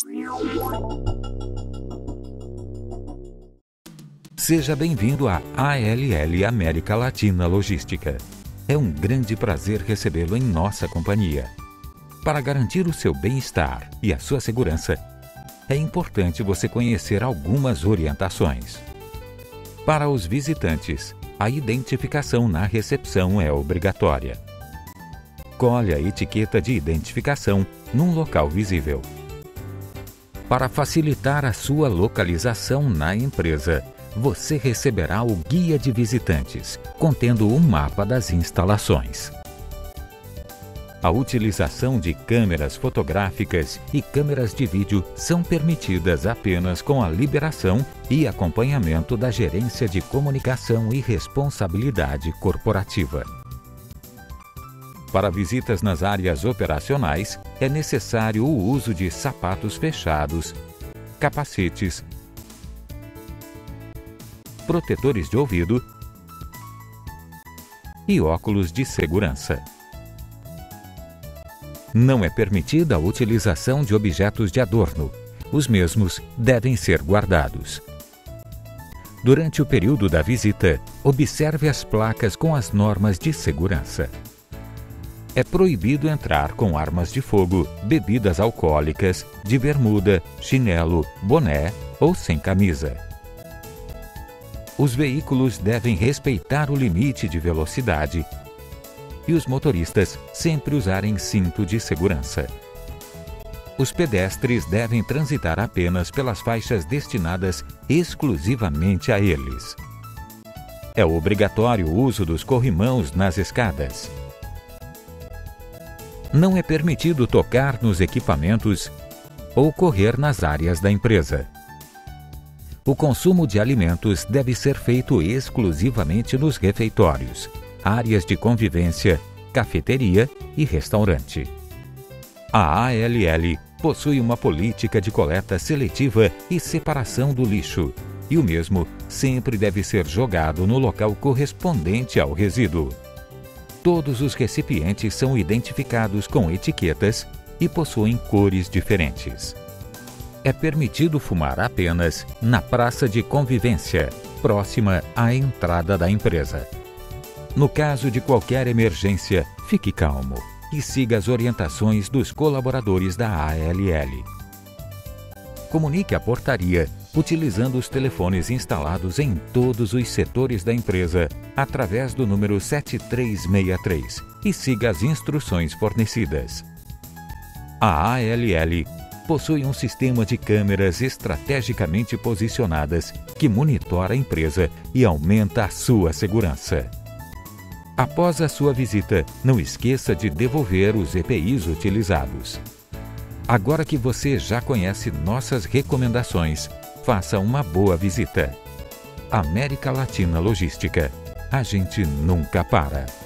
Seja bem-vindo à ALL América Latina Logística. É um grande prazer recebê-lo em nossa companhia. Para garantir o seu bem-estar e a sua segurança, é importante você conhecer algumas orientações. Para os visitantes, a identificação na recepção é obrigatória. Colhe a etiqueta de identificação num local visível. Para facilitar a sua localização na empresa, você receberá o Guia de Visitantes, contendo um mapa das instalações. A utilização de câmeras fotográficas e câmeras de vídeo são permitidas apenas com a liberação e acompanhamento da Gerência de Comunicação e Responsabilidade Corporativa. Para visitas nas áreas operacionais, é necessário o uso de sapatos fechados, capacetes, protetores de ouvido e óculos de segurança. Não é permitida a utilização de objetos de adorno. Os mesmos devem ser guardados. Durante o período da visita, observe as placas com as normas de segurança. É proibido entrar com armas de fogo, bebidas alcoólicas, de bermuda, chinelo, boné ou sem camisa. Os veículos devem respeitar o limite de velocidade e os motoristas sempre usarem cinto de segurança. Os pedestres devem transitar apenas pelas faixas destinadas exclusivamente a eles. É obrigatório o uso dos corrimãos nas escadas. Não é permitido tocar nos equipamentos ou correr nas áreas da empresa. O consumo de alimentos deve ser feito exclusivamente nos refeitórios, áreas de convivência, cafeteria e restaurante. A ALL possui uma política de coleta seletiva e separação do lixo, e o mesmo sempre deve ser jogado no local correspondente ao resíduo. Todos os recipientes são identificados com etiquetas e possuem cores diferentes. É permitido fumar apenas na praça de convivência, próxima à entrada da empresa. No caso de qualquer emergência, fique calmo e siga as orientações dos colaboradores da ALL. Comunique a portaria utilizando os telefones instalados em todos os setores da empresa através do número 7363 e siga as instruções fornecidas. A ALL possui um sistema de câmeras estrategicamente posicionadas que monitora a empresa e aumenta a sua segurança. Após a sua visita, não esqueça de devolver os EPIs utilizados. Agora que você já conhece nossas recomendações, faça uma boa visita. América Latina Logística. A gente nunca para.